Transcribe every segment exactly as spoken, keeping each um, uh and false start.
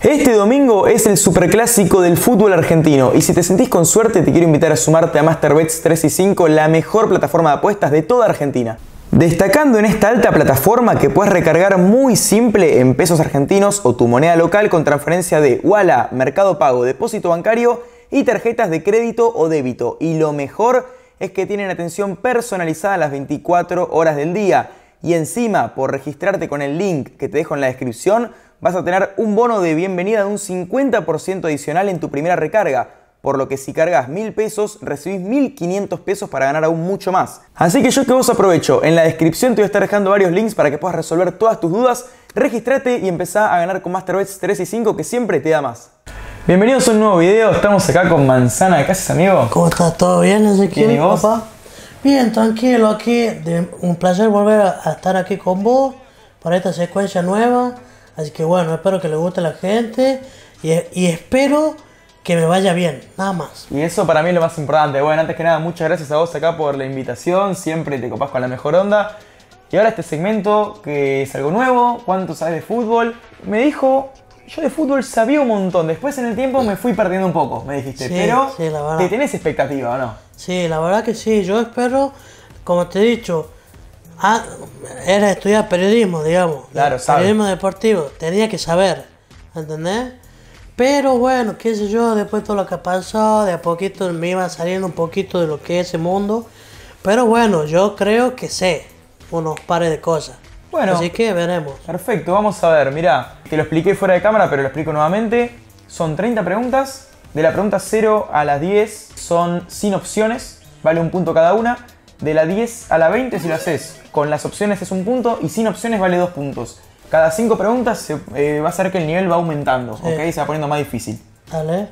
Este domingo es el superclásico del fútbol argentino y si te sentís con suerte te quiero invitar a sumarte a MasterBets tres y cinco, la mejor plataforma de apuestas de toda Argentina. Destacando en esta alta plataforma que puedes recargar muy simple en pesos argentinos o tu moneda local con transferencia de Ualá, Mercado Pago, depósito bancario y tarjetas de crédito o débito. Y lo mejor es que tienen atención personalizada las veinticuatro horas del día. Y encima, por registrarte con el link que te dejo en la descripción, vas a tener un bono de bienvenida de un cincuenta por ciento adicional en tu primera recarga. Por lo que si cargas mil pesos, recibís mil quinientos pesos para ganar aún mucho más. Así que yo que vos aprovecho, en la descripción te voy a estar dejando varios links para que puedas resolver todas tus dudas. Registrate y empezá a ganar con MasterBets tres y cinco, que siempre te da más. Bienvenidos a un nuevo video, estamos acá con Manzana. ¿Qué haces, amigo? ¿Cómo estás? ¿Todo bien, Ezequiel? ¿Bien y vos? Papá? Bien, tranquilo aquí. De, un placer volver a, a estar aquí con vos para esta secuencia nueva. Así que bueno, espero que le guste a la gente y, y espero que me vaya bien, nada más. Y eso para mí es lo más importante. Bueno, antes que nada, muchas gracias a vos acá por la invitación. Siempre te copás con la mejor onda. Y ahora este segmento que es algo nuevo. ¿Cuánto sabes de fútbol? Me dijo, yo de fútbol sabía un montón. Después en el tiempo me fui perdiendo un poco, me dijiste. Sí, pero sí, la verdad. ¿te tenés expectativa o no? Sí, la verdad que sí. Yo espero, como te he dicho, ah, era estudiar periodismo, digamos. Claro, sabe. Periodismo deportivo. Tenía que saber, ¿entendés? Pero bueno, qué sé yo, después de todo lo que pasó, de a poquito me iba saliendo un poquito de lo que es ese mundo. Pero bueno, yo creo que sé unos pares de cosas. Bueno, así que veremos. Perfecto, vamos a ver, mirá, te lo expliqué fuera de cámara, pero lo explico nuevamente. Son treinta preguntas, de la pregunta cero a la diez son sin opciones, vale un punto cada una. De la diez a la veinte si lo haces con las opciones es un punto y sin opciones vale dos puntos. Cada cinco preguntas se, eh, va a ser que el nivel va aumentando, sí. ¿ok? Se va poniendo más difícil. Dale.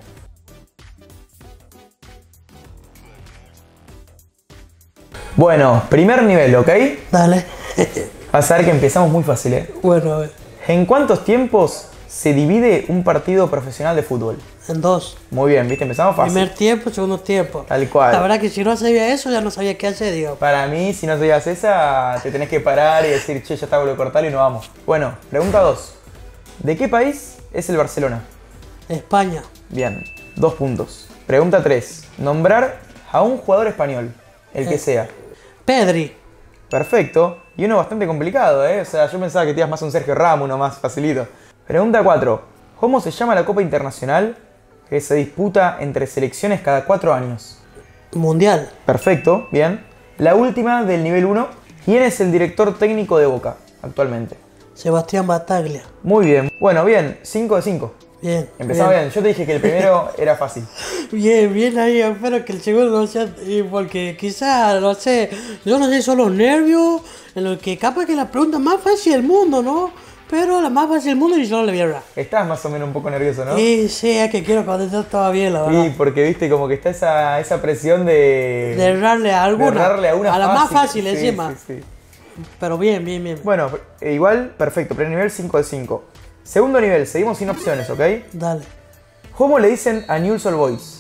Bueno, primer nivel, ¿ok? Dale. Vas a ver que empezamos muy fácil, ¿eh? Bueno, a ver. ¿En cuántos tiempos se divide un partido profesional de fútbol? En dos. Muy bien, ¿viste? Empezamos fácil. Primer tiempo, segundo tiempo. Tal cual. La verdad que si no sabía eso, ya no sabía qué hacer, digo. Para mí, si no sabías esa, te tenés que parar y decir, che, ya está, vuelvo a cortarlo y nos vamos. Bueno, pregunta dos. ¿De qué país es el Barcelona? España. Bien, dos puntos. Pregunta tres. Nombrar a un jugador español, el que Eh. sea. Pedri. Perfecto. Y uno bastante complicado, ¿eh? O sea, yo pensaba que te ibas más a un Sergio Ramos, uno más facilito. Pregunta cuatro. ¿Cómo se llama la Copa Internacional que se disputa entre selecciones cada cuatro años? Mundial. Perfecto, bien. La última del nivel uno. ¿Quién es el director técnico de Boca actualmente? Sebastián Bataglia. Muy bien. Bueno, bien. cinco de cinco. Bien. Empezaba bien. Yo te dije que el primero era fácil. Bien, bien ahí. Espero que el segundo no sea... Porque quizás, no sé... Yo no sé, son los nervios en los que capaz que la pregunta más fácil del mundo, ¿no? Pero la más fácil del mundo y yo no le voy a hablar. Estás más o menos un poco nervioso, ¿no? Sí, sí, es que quiero contestar todo bien, la verdad. Sí, porque viste como que está esa, esa presión de... De errarle a alguna. De errarle a una a la más fácil. fácil Sí, encima. sí, sí. Pero bien, bien, bien. Bueno, e igual, perfecto. Primer nivel, cinco de cinco. Segundo nivel, seguimos sin opciones, ¿ok? Dale. ¿Cómo le dicen a Newell's Old Boys?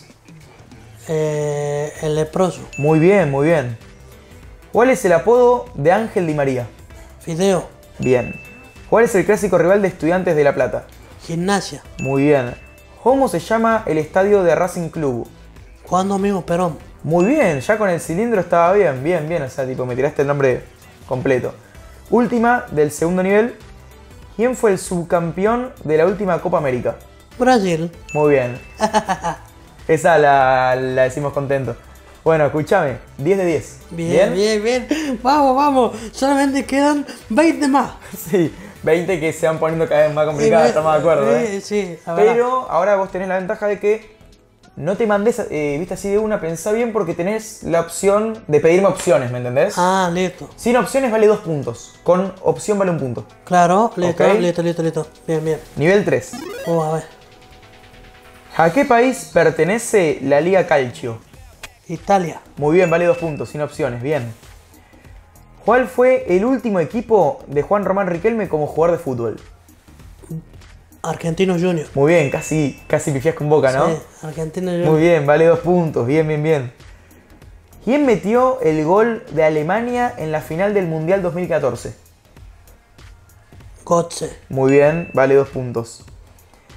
Eh, el leproso. Muy bien, muy bien. ¿Cuál es el apodo de Ángel Di María? Fideo. Bien. ¿Cuál es el clásico rival de Estudiantes de La Plata? Gimnasia. Muy bien. ¿Cómo se llama el estadio de Racing Club? Juan Domingo Perón. Muy bien, ya con el cilindro estaba bien, bien, bien. O sea, tipo, me tiraste el nombre completo. Última del segundo nivel. ¿Quién fue el subcampeón de la última Copa América? Brasil. Muy bien. Esa la, la decimos contento. Bueno, escúchame, diez de diez. Bien, bien, bien. Vamos, vamos. Solamente quedan veinte más. Sí, veinte que se van poniendo cada vez más complicadas, estamos de acuerdo, ¿eh? Sí, la verdad. Pero ahora vos tenés la ventaja de que no te mandes, eh, viste, así de una, pensá bien porque tenés la opción de pedirme opciones, ¿me entendés? Ah, listo. Sin opciones vale dos puntos, con opción vale un punto. Claro, listo, Ok. listo, listo, listo. Bien, bien. Nivel tres. Vamos a ver. ¿A qué país pertenece la Liga Calcio? Italia. Muy bien, vale dos puntos, sin opciones, bien. ¿Cuál fue el último equipo de Juan Román Riquelme como jugador de fútbol? Argentino Junior. Muy bien, casi, casi pifiás con Boca, ¿no? Sí, Argentino Junior. Muy bien, vale dos puntos, bien, bien, bien. ¿Quién metió el gol de Alemania en la final del Mundial dos mil catorce? Götze. Muy bien, vale dos puntos.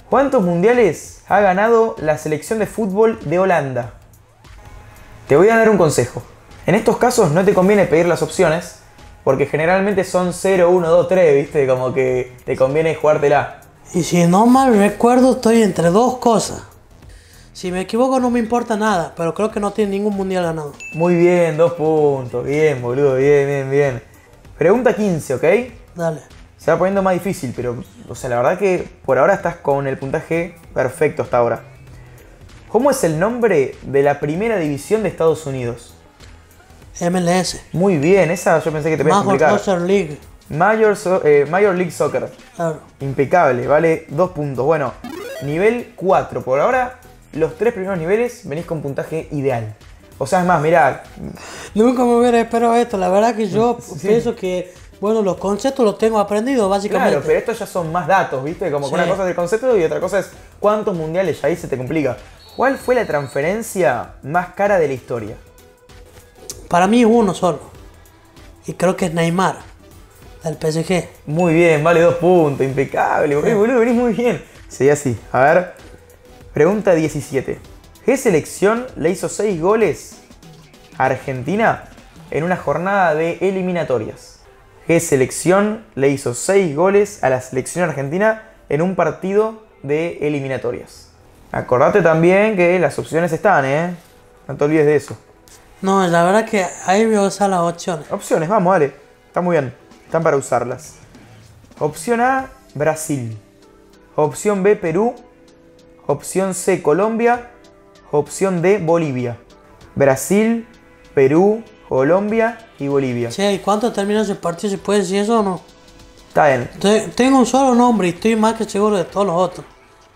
¿Cuántos mundiales ha ganado la selección de fútbol de Holanda? Te voy a dar un consejo. En estos casos no te conviene pedir las opciones, porque generalmente son cero, uno, dos, tres, ¿viste? Como que te conviene jugártela. Y si no mal recuerdo, estoy entre dos cosas. Si me equivoco no me importa nada, pero creo que no tiene ningún mundial ganado. Muy bien, dos puntos. Bien, boludo, bien, bien, bien. Pregunta quince, ¿ok? Dale. Se va poniendo más difícil, pero, o sea, la verdad que por ahora estás con el puntaje perfecto hasta ahora. ¿Cómo es el nombre de la primera división de Estados Unidos? M L S. Muy bien, esa yo pensé que te podías Major complicar. Soccer League. Major, so- eh, Major League Soccer. Claro. Impecable, vale dos puntos. Bueno, nivel cuatro. Por ahora, los tres primeros niveles venís con puntaje ideal. O sea, es más, mirá. Nunca me hubiera esperado esto. La verdad que yo Sí. pienso que, bueno, los conceptos los tengo aprendidos básicamente. Claro, pero estos ya son más datos, ¿viste? Como que una Sí. cosa es el concepto y otra cosa es cuántos mundiales, ya ahí se te complica. ¿Cuál fue la transferencia más cara de la historia? Para mí uno solo. Y creo que es Neymar, del P S G. Muy bien, vale dos puntos, impecable. Sí. Boludo, venís muy bien. Sí, así. A ver, pregunta diecisiete. ¿Qué selección le hizo seis goles a Argentina en una jornada de eliminatorias? ¿Qué selección le hizo seis goles a la selección argentina en un partido de eliminatorias? Acordate también que las opciones están, ¿eh? No te olvides de eso. No, la verdad que ahí voy a usar las opciones. Opciones, vamos, dale. Está muy bien. Están para usarlas. Opción A, Brasil. Opción B, Perú. Opción C, Colombia. Opción D, Bolivia. Brasil, Perú, Colombia y Bolivia. Che, ¿y cuánto termina ese partido? ¿Se puede decir eso o no? Está bien. Te- Tengo un solo nombre y estoy más que seguro de todos los otros.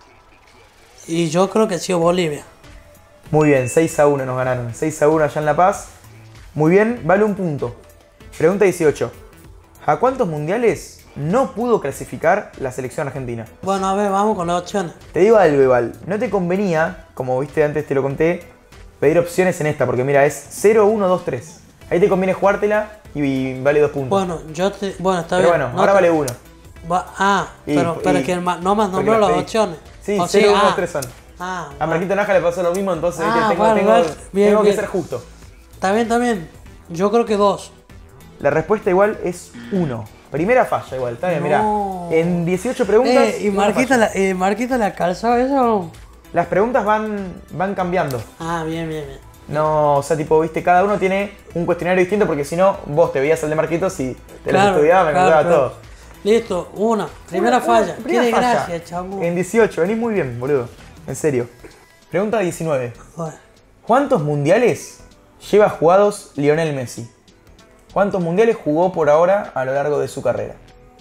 Y yo creo que ha sido Bolivia. Muy bien, seis a uno nos ganaron. seis a uno allá en La Paz. Muy bien, vale un punto. Pregunta dieciocho. ¿A cuántos mundiales no pudo clasificar la selección argentina? Bueno, a ver, vamos con las opciones. Te digo algo igual, no te convenía, como viste antes te lo conté, pedir opciones en esta, porque mira, es cero, uno, dos, tres. Ahí te conviene jugártela y vale dos puntos. Bueno, yo te... Bueno, está Pero bien. bueno, No ahora te- vale uno. Va- ah, Y- pero, pero y- es que el ma- no me has porque nombrado las las pedí. opciones. Sí, O cero, sea, uno, ah, dos, tres son. Ah, A bueno. Marquito Naja le pasó lo mismo, entonces Ah, ¿viste? tengo, bueno, tengo- bueno. Bien, tengo que bien. ser justo. Está bien, está bien. Yo creo que dos. La respuesta igual es uno. Primera falla igual, está bien, No. mirá. En dieciocho preguntas. Eh, ¿y una Marquita falla. la, eh, Marquita la calzó eso o no? Las preguntas van, van cambiando. Ah, bien, bien, bien. No, o sea, tipo, viste, cada uno tiene un cuestionario distinto porque si no, vos te veías el de Marquitos y te los estudiabas, me claro, contaba claro. todo. Listo, una. Primera Una- falla. una- Qué primera falla. desgracia, chamo. En dieciocho, venís muy bien, boludo. En serio. Pregunta diecinueve. Bueno, ¿Cuántos mundiales lleva jugados Lionel Messi? ¿Cuántos mundiales jugó por ahora a lo largo de su carrera?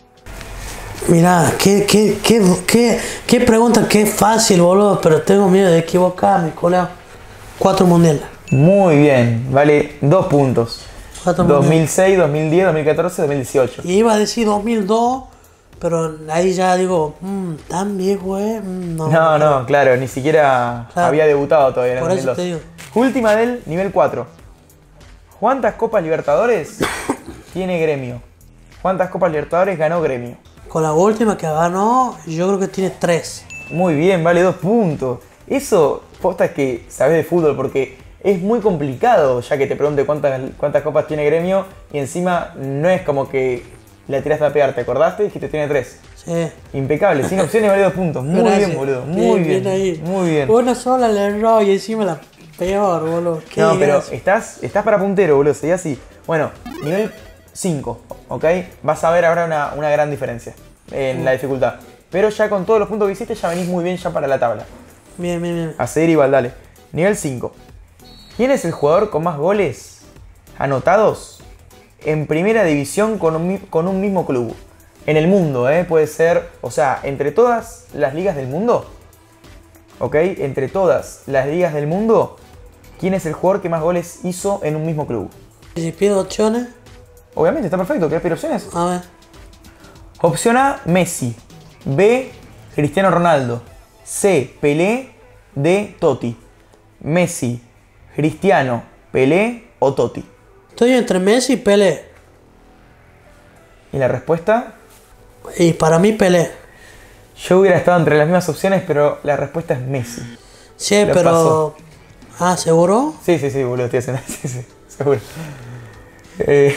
mirá, qué, qué, qué, qué, qué pregunta, qué fácil, boludo. Pero tengo miedo de equivocarme, colega. Cuatro mundiales. Muy bien, vale dos puntos. Cuatro dos mil mundiales. seis, dos mil diez, dos mil catorce, dos mil dieciocho. Y iba a decir dos mil dos, pero ahí ya digo, mmm, tan viejo, eh. Mm, no, No, no, claro, ni siquiera Claro. había debutado todavía en el Por eso dos mil dos. te digo. Última del nivel cuatro. ¿Cuántas Copas Libertadores tiene Gremio? ¿Cuántas Copas Libertadores ganó Gremio? Con la última que ganó, yo creo que tiene tres. Muy bien, vale dos puntos. Eso, posta es que sabes de fútbol porque es muy complicado ya que te pregunte cuántas, cuántas copas tiene Gremio y encima no es como que la tiraste a pegar, ¿te acordaste? Dijiste tiene tres. Sí. Impecable, sin opciones vale dos puntos. Muy Gracias. bien, boludo. Muy bien. ahí. Muy bien. Una sola le erró y encima la peor, boludo. Qué No, pero gracia. estás, estás para puntero, boludo. Sería así. Bueno, nivel cinco, ¿ok? Vas a ver ahora una, una gran diferencia en la dificultad. Pero ya con todos los puntos que hiciste ya venís muy bien ya para la tabla. Bien, bien, bien. A seguir igual, dale. Nivel cinco. ¿Quién es el jugador con más goles anotados en primera división con un, mi- con un mismo club? En el mundo, ¿eh? Puede ser, o sea, entre todas las ligas del mundo. ¿Ok? Entre todas las ligas del mundo, ¿quién es el jugador que más goles hizo en un mismo club? Y si pido opciones, Obviamente, está perfecto. ¿Querés pedir opciones? a ver. Opción A, Messi. B, Cristiano Ronaldo. C, Pelé. D, Totti. Messi, Cristiano, Pelé o Totti. Estoy entre Messi y Pelé. Y la respuesta, Y para mí Pelé. Yo hubiera estado entre las mismas opciones, pero la respuesta es Messi. Sí, Lo pero... pasó. Ah, ¿seguro? Sí, sí, sí, boludo, estoy haciendo. Sí, sí, seguro. Eh,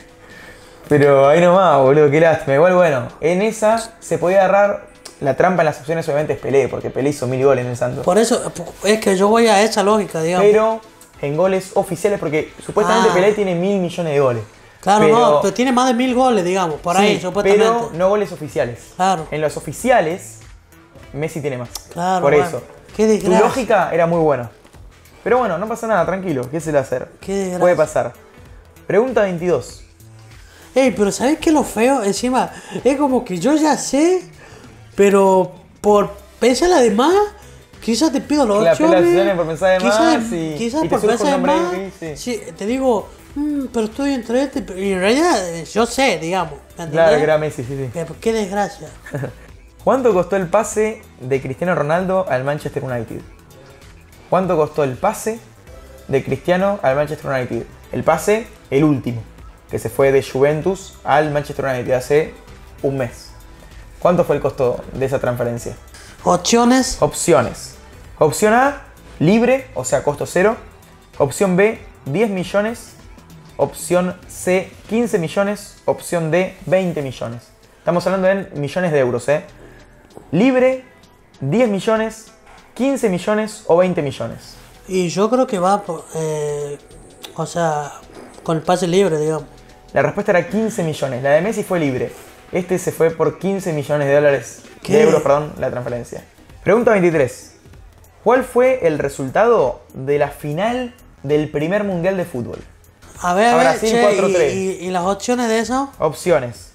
pero ahí nomás, boludo, qué lástima. Igual, bueno, en esa se podía agarrar. La trampa en las opciones obviamente es Pelé, porque Pelé hizo mil goles en el Santos. Por eso, es que yo voy a esa lógica, digamos. Pero en goles oficiales, porque supuestamente Ah. Pelé tiene mil millones de goles. Claro, pero, no, pero tiene más de mil goles, digamos, por sí, ahí, supuestamente. pero no goles oficiales. Claro. En los oficiales, Messi tiene más. Claro, Por bueno. eso. Qué Tu desgracia. lógica era muy buena. Pero bueno, no pasa nada, tranquilo. ¿Qué se le va a hacer? Qué desgracia. Puede pasar. Pregunta veintidós. Ey, pero ¿sabes qué es lo feo? Encima, es como que yo ya sé, pero por pensar la demás, quizás te pido los La opciones. apelación por pensar de quizás, más y- quizás y te por surge un pensar de nombre más, ahí, sí. sí, te digo, "Mm, pero estoy entre este, y en realidad eh, yo sé, digamos. ¿Me entendés? Claro que era Messi, sí, sí. Pero qué desgracia. ¿Cuánto costó el pase de Cristiano Ronaldo al Manchester United? ¿Cuánto costó el pase de Cristiano al Manchester United? El pase, el último, que se fue de Juventus al Manchester United hace un mes. ¿Cuánto fue el costo de esa transferencia? Opciones, Opciones. Opción A, libre, o sea, costo cero. Opción B, diez millones. Opción C, quince millones. Opción D, veinte millones. Estamos hablando en millones de euros, ¿eh? Libre, diez millones, quince millones o veinte millones. y yo creo que va, por, eh, o sea, con el pase libre, digamos. La respuesta era quince millones. La de Messi fue libre. Este se fue por quince millones de dólares. ¿Qué? De euros, perdón, la transferencia. Pregunta veintitrés. ¿Cuál fue el resultado de la final del primer mundial de fútbol? A ver, a A ver, Brasil, che, cuatro y, tres. y, y las opciones de eso, Opciones.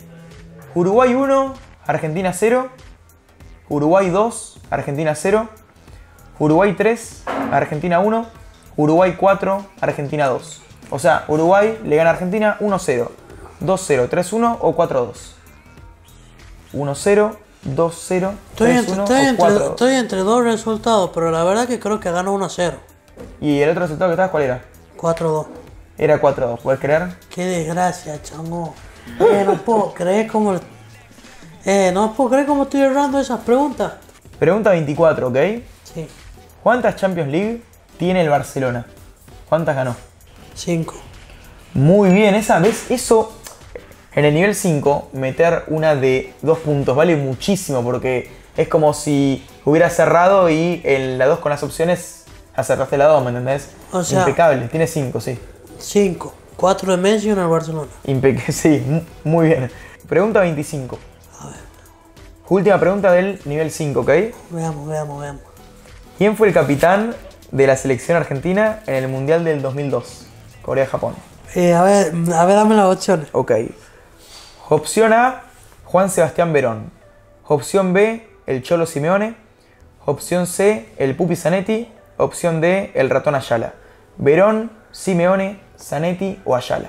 Uruguay uno, Argentina cero. Uruguay dos, Argentina cero. Uruguay tres, Argentina uno. Uruguay cuatro, Argentina dos. O sea, Uruguay le gana a Argentina uno cero, dos cero, tres uno o cuatro dos. uno cero, dos cero, estoy tres entre, uno estoy, o entre, cuatro dos. estoy entre dos resultados, pero la verdad que creo que ganó uno a cero. ¿Y el otro resultado que estabas cuál era? cuatro dos. Era cuatro dos, ¿puedes creer? Qué desgracia, chango. Eh, no puedo creer cómo... Eh, no puedo creer cómo estoy errando esas preguntas. Pregunta veinticuatro, ¿ok? Sí, ¿Cuántas Champions League tiene el Barcelona? ¿Cuántas ganó? cinco. Muy bien, esa vez, eso en el nivel cinco, meter una de dos puntos vale muchísimo porque es como si hubiera cerrado y en la dos con las opciones acertaste la dos, ¿me entendés? O sea- Impecable, tiene cinco, sí. cinco. cuatro de Messi y uno del Barcelona. Impe- sí, mu- muy bien. Pregunta veinticinco. A ver, Última pregunta del nivel cinco, ¿ok? veamos, veamos, veamos. ¿Quién fue el capitán de la selección argentina en el Mundial del dos mil dos? Corea-Japón. Eh, a ver, a ver, dame las opciones. Ok. Opción A, Juan Sebastián Verón. Opción B, el Cholo Simeone. Opción C, el Pupi Zanetti. Opción D, el Ratón Ayala. Verón, Simeone, Zanetti o Ayala.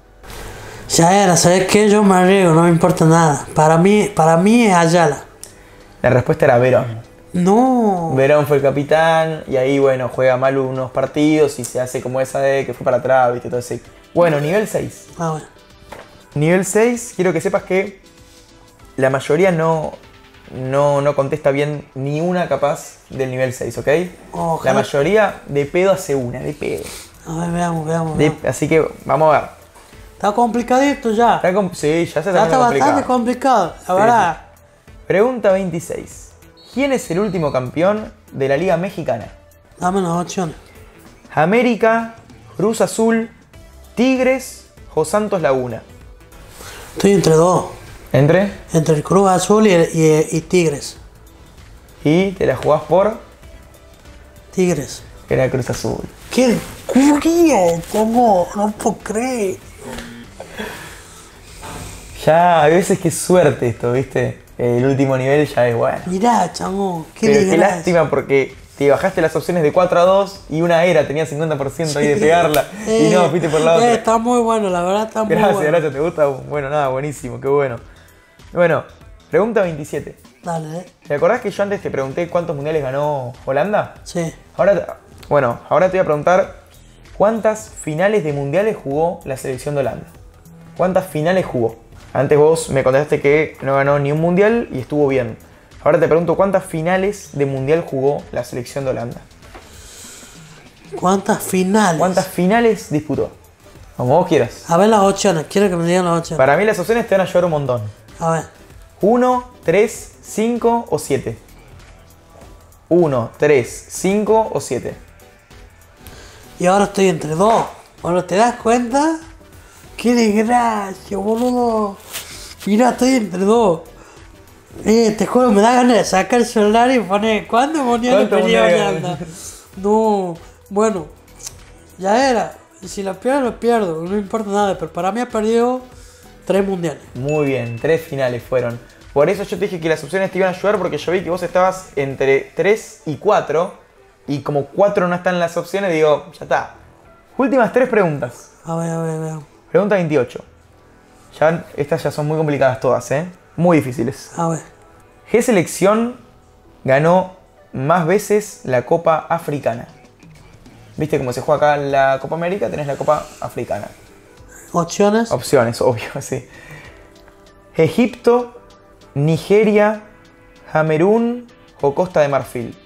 Ya era, ¿sabes qué? Yo me arriesgo, no me importa nada. Para mí, para mí es Ayala. La respuesta era Verón. No. Verón fue el capitán y ahí, bueno, juega mal unos partidos y se hace como esa de que fue para atrás, viste, todo ese. Bueno, nivel seis. Ah, bueno. Nivel seis, quiero que sepas que la mayoría no, no, no contesta bien ni una capaz del nivel seis, ¿ok? Ojalá. La mayoría de pedo hace una, de pedo. A ver, veamos, veamos. De- veamos. así que vamos a ver. Está complicadito ya. Está com- sí, ya se Ya está está poniendo bastante complicado. complicado. La verdad. Pregunta veintiséis. ¿Quién es el último campeón de la Liga Mexicana? Dame las opciones. América, Cruz Azul, Tigres o Santos Laguna. Estoy entre dos. Entre Entre el Cruz Azul y, y- y Tigres. y te la jugás por Tigres. era Cruz Azul. ¡Qué curio! ¿Cómo? No puedo creer. Ya, a veces que suerte esto, ¿viste? El último nivel ya es bueno. Mirá, chango. Qué Pero qué desgracia. lástima porque te bajaste las opciones de cuatro a dos y una era, tenía cincuenta por ciento ahí de pegarla y no, fuiste por la Eh, otra. está muy bueno, la verdad está muy Gracias, bueno. gracias, ¿te gusta? Bueno, nada, buenísimo, qué bueno. Bueno, pregunta veintisiete. Dale, eh. ¿Te acordás que yo antes te pregunté cuántos mundiales ganó Holanda? Sí. Ahora, bueno, ahora te voy a preguntar cuántas finales de mundiales jugó la selección de Holanda. ¿Cuántas finales jugó? Antes vos me contaste que no ganó ni un mundial y estuvo bien. Ahora te pregunto, ¿cuántas finales de mundial jugó la selección de Holanda? ¿Cuántas finales? ¿Cuántas finales disputó? Como vos quieras. A ver las opciones, quiero que me digan las opciones. Para mí las opciones te van a ayudar un montón. A ver. uno, tres, cinco o siete. uno, tres, cinco o siete. Y ahora estoy entre dos. Bueno, ¿te das cuenta? ¡Qué desgracia, boludo! Mira, estoy entre dos. Eh, te juro, me da ganas de sacar el celular y poner ¿cuántos mundiales perdió Holanda? No, bueno, ya era. Si lo pierdo, lo pierdo. No importa nada, pero para mí ha perdido tres mundiales. Muy bien, tres finales fueron. Por eso yo te dije que las opciones te iban a ayudar, porque yo vi que vos estabas entre tres y cuatro. Y como cuatro no están en las opciones, digo, ya está. Últimas tres preguntas. A ver, a ver, a ver. Pregunta veintiocho. Ya, estas ya son muy complicadas todas, ¿eh? Muy difíciles. A ver. ¿Qué selección ganó más veces la Copa Africana? ¿Viste cómo se juega acá la Copa América? Tenés la Copa Africana. ¿Opciones? Opciones, obvio, sí. Egipto, Nigeria, Camerún o Costa de Marfil.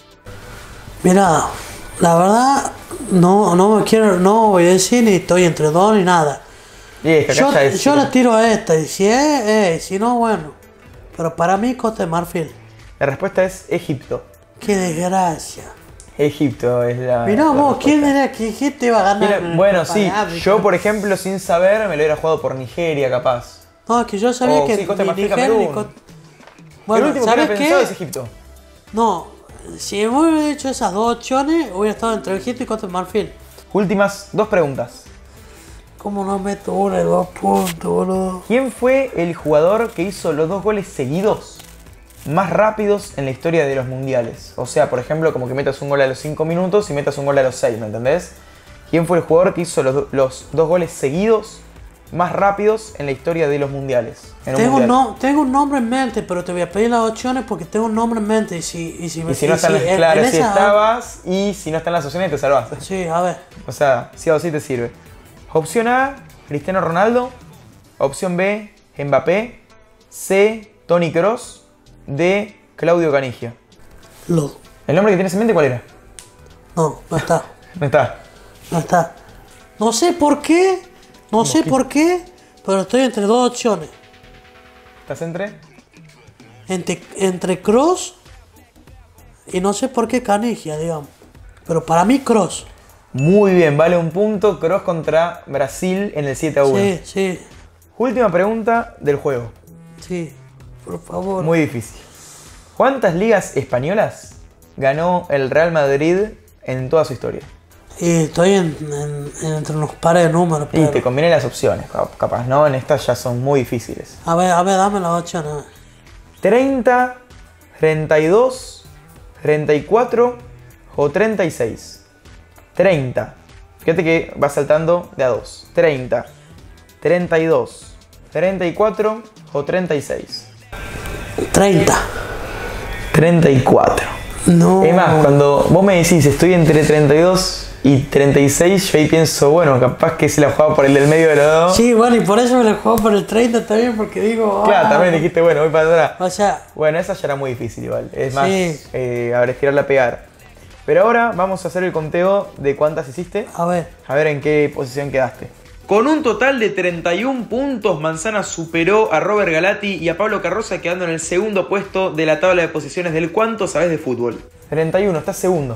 Mira, la verdad, no, no me quiero, no voy a decir ni estoy entre dos ni nada. Y es que acá Yo, ya es- yo la tiro a esta, y si es, eh, si no, bueno. Pero para mí, Costa de Marfil. La respuesta es Egipto. Qué desgracia. Egipto es la. Mirá la vos, ¿quién respuesta. era que qué te iba a ganar? Mira, en bueno, Copa sí, de África? yo por ejemplo, sin saber, me lo hubiera jugado por Nigeria, capaz. No, es que yo sabía Oh, que sí, Costa de ni Marfil, Nigeria ni Camerún. Costa- Bueno, el último que ¿sabes hubiera pensado qué? es Egipto. No, si me hubiera dicho esas dos opciones, hubiera estado entre Egipto y Costa de Marfil. Últimas dos preguntas. ¿Cómo no meto una de dos puntos, boludo? ¿Quién fue el jugador que hizo los dos goles seguidos más rápidos en la historia de los mundiales? O sea, por ejemplo, como que metas un gol a los cinco minutos y metas un gol a los seis, ¿me entendés? ¿Quién fue el jugador que hizo los, do- los dos goles seguidos más rápidos en la historia de los mundiales? En un Tengo un, mundial. no, tengo un nombre en mente, pero te voy a pedir las opciones porque tengo un nombre en mente. Y si, y si, me- Y si no están las en- claras, en si esa- estabas, y si no están las opciones, te salvás. Sí, a ver. O sea, sí o sí te sirve. Opción A, Cristiano Ronaldo. Opción B, Mbappé. C, Toni Kroos. D, Claudio Canigia. Lo. ¿El nombre que tienes en mente cuál era? No, no está. No está. No está. No sé por qué. No sé Mosquito. por qué. Pero estoy entre dos opciones. ¿Estás entre? Entre, entre Cross y no sé por qué Canigia, digamos. Pero para mí Cross. Muy bien, vale un punto. Kroos contra Brasil en el siete a uno. Sí, sí, Última pregunta del juego. sí. Por favor. Muy difícil. ¿Cuántas ligas españolas ganó el Real Madrid en toda su historia? Y estoy en, en- en entre unos pares de números. Y Pero... te conviene las opciones, cap- capaz, ¿no? En estas ya son muy difíciles. A ver, a ver, dame las opciones. a ver. treinta, treinta y dos, treinta y cuatro o treinta y seis. treinta. Fíjate que va saltando de a dos. treinta, treinta y dos, treinta y cuatro o treinta y seis. treinta. treinta y cuatro. No. Es más, cuando vos me decís estoy entre treinta y dos y treinta y seis, yo ahí pienso, bueno, capaz que se la jugaba por el del medio de los dos. Sí, bueno, y por eso me lo juego por el treinta también, porque digo. Claro, ah, también dijiste, bueno, voy para atrás. O sea, Bueno, esa ya era muy difícil igual. Es más, Sí. eh, a ver, estirarla a pegar. Pero ahora vamos a hacer el conteo de cuántas hiciste. a ver. A ver en qué posición quedaste. Con un total de treinta y un puntos, Manzana superó a Robert Galati y a Pablo Carroza, quedando en el segundo puesto de la tabla de posiciones del ¿Cuánto sabes de fútbol? treinta y uno, estás segundo.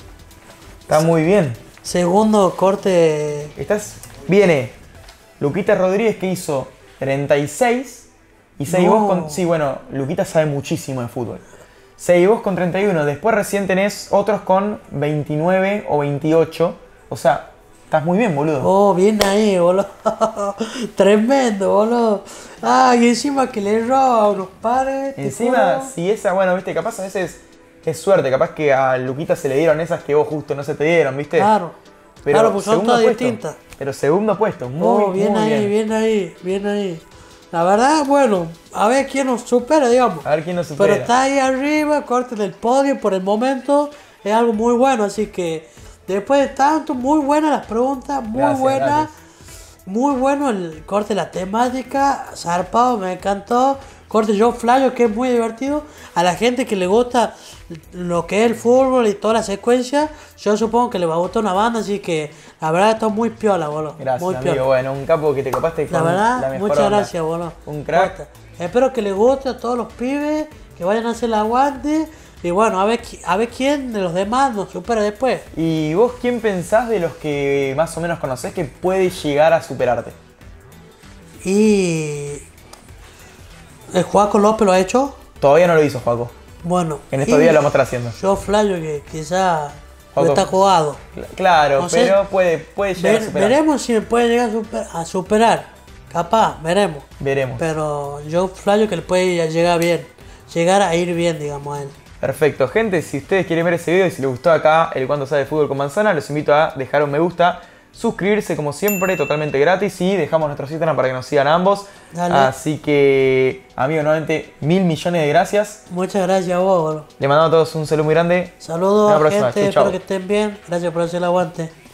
Está muy bien. Segundo corte. Estás. Viene Luquita Rodríguez, que hizo treinta y seis. Y seguís No. vos con. Sí, bueno, Luquita sabe muchísimo de fútbol. Seguís vos con treinta y uno. Después recién tenés otros con veintinueve o veintiocho. O sea, estás muy bien, boludo. Oh, bien ahí, boludo. Tremendo, boludo. Ah, y encima que le roba a unos pares. te Encima, juro. si esa, bueno, viste, capaz a veces es suerte. Capaz que a Luquita se le dieron esas que vos justo no se te dieron, viste. Claro. Pero claro, pues son segundo todas puesto. distintas. Pero segundo puesto, muy, Oh, bien muy ahí, bien. bien ahí, bien ahí. La verdad, bueno, a ver quién nos supera, digamos. A ver quién nos supera. Pero está ahí arriba, corte del podio por el momento. Es algo muy bueno, así que después de tanto, muy buenas las preguntas, muy Gracias, buenas. gracias. Muy bueno el corte de la temática, zarpado, me encantó. Corte yo flayo que es muy divertido. A la gente que le gusta lo que es el fútbol y toda la secuencia, yo supongo que le va a gustar una banda, así que la verdad está muy piola, boludo. Gracias, muy amigo. piola. Bueno, un capo que te copaste La con verdad, la mejor muchas onda. gracias, boludo. Un crack. Corta. Espero que les guste a todos los pibes, que vayan a hacer el aguante. Y bueno, a ver, qui- a ver quién de los demás nos supera después. ¿Y vos quién pensás de los que más o menos conocés que puede llegar a superarte? Y el Juaco López lo ha hecho. Todavía no lo hizo, Joaco. Bueno, En estos y días lo vamos a estar haciendo. Yo flayo que quizá no Juaco. está jugado. Cl- Claro, No sé. pero puede, puede llegar Ver- a superar. veremos si me puede llegar a, super- a superar. Capaz, veremos. Veremos. Pero yo flayo que le puede llegar bien. Llegar a ir bien, digamos, a él. Perfecto, gente, si ustedes quieren ver ese video y si les gustó acá el Cuando Sabe Fútbol con Manzana, los invito a dejar un me gusta, suscribirse como siempre, totalmente gratis, y dejamos nuestro Instagram para que nos sigan ambos. Dale. Así que, amigo, nuevamente, mil millones de gracias. Muchas gracias a vos, boludo. Le mandamos a todos un saludo muy grande. Saludos, Hasta la próxima. gente. Chau, chau. Espero que estén bien. Gracias por hacer el aguante.